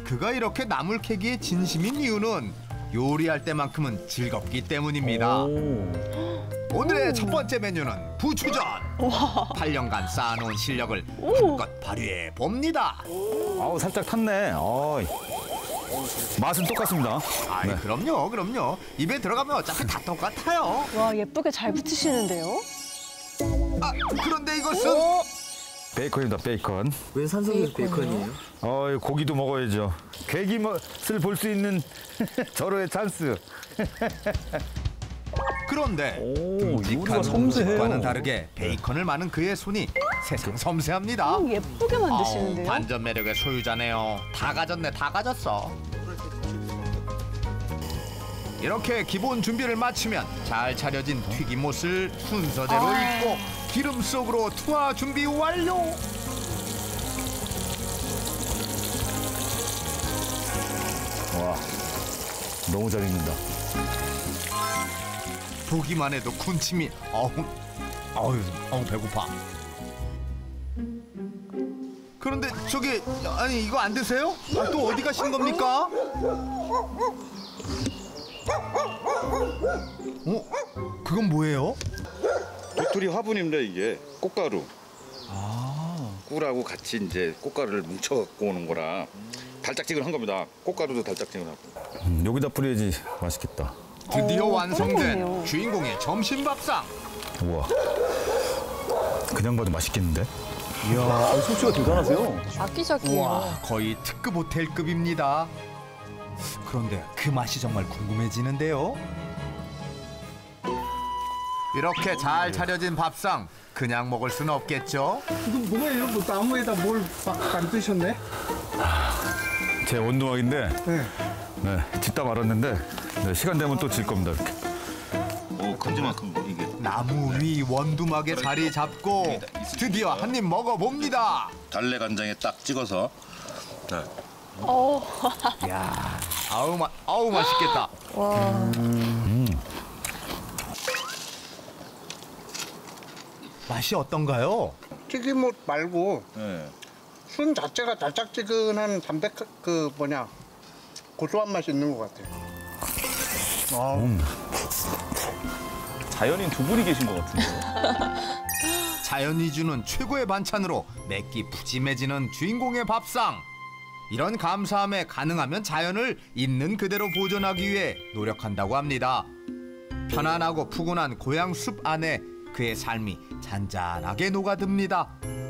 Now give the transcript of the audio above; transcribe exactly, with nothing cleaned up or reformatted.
그가 이렇게 나물 캐기에 진심인 이유는 요리할 때만큼은 즐겁기 때문입니다. 오늘의 첫 번째 메뉴는 부추전. 팔 년간 쌓아놓은 실력을 한껏 발휘해 봅니다. 아우 살짝 탔네. 어이. 맛은 똑같습니다. 아이, 네. 그럼요, 그럼요. 입에 들어가면 어차피 다 똑같아요. 와, 예쁘게 잘 붙이시는데요? 아, 그런데 이것은 오! 베이컨입니다. 베이컨. 왜 산성에서 베이컨이에요? 어이 고기도 먹어야죠. 괴기 맛을 볼 수 있는 절호의 찬스. 그런데 오, 듬직한 요리가 섬세해요. 음식과는 다르게 베이컨을 마는 그의 손이 세상 섬세합니다. 오, 예쁘게 아우, 만드시는데요? 반전 매력의 소유자네요. 다 가졌네, 다 가졌어. 이렇게 기본 준비를 마치면 잘 차려진 튀김옷을 순서대로 아. 입고 기름 속으로 투하 준비 완료. 와 너무 잘 익는다. 보기만 해도 군침이 어우, 어우, 어우 배고파. 그런데 저기 아니 이거 안 드세요? 아, 또 어디 가시는 겁니까? 어? 그건 뭐예요? 도토리 화분입니다. 이게 꽃가루. 꿀하고 같이 이제 꽃가루를 뭉쳐 갖고 오는 거라 달짝지근한 겁니다. 꽃가루도 달짝지근하고. 음, 여기다 뿌려야지 맛있겠다. 드디어 오, 완성된 그러네요. 주인공의 점심 밥상. 우와. 그냥 봐도 맛있겠는데? 이야, 아, 솜씨가 대단하세요. 아기자기해요. 와, 거의 특급 호텔급입니다. 그런데 그 맛이 정말 궁금해지는데요. 이렇게 잘 차려진 밥상 그냥 먹을 수는 없겠죠. 이거 뭐예요? 뭐 나무에다 뭘 만드셨네? 제 원동학인데 네. 네, 짓다 말았는데 네, 시간 되면 또 질 겁니다. 이렇게. 오, 큼지막큼 이게. 나무 위 원두막에 자리 잡고 드디어 한 입 먹어봅니다. 달래 간장에 딱 찍어서. 네. 어, 이야, 아우 맛, 아우 맛있겠다. 와. 맛이 어떤가요? 튀김옷 말고 네. 순 자체가 달짝지근한 담백 그 뭐냐 고소한 맛이 있는 것 같아요. 아, 자연인 두 분이 계신 것 같은데요. 자연이 주는 최고의 반찬으로 맵기 푸짐해지는 주인공의 밥상. 이런 감사함에 가능하면 자연을 있는 그대로 보존하기 위해 노력한다고 합니다. 편안하고 푸근한 고향 숲 안에 그의 삶이 잔잔하게 녹아듭니다.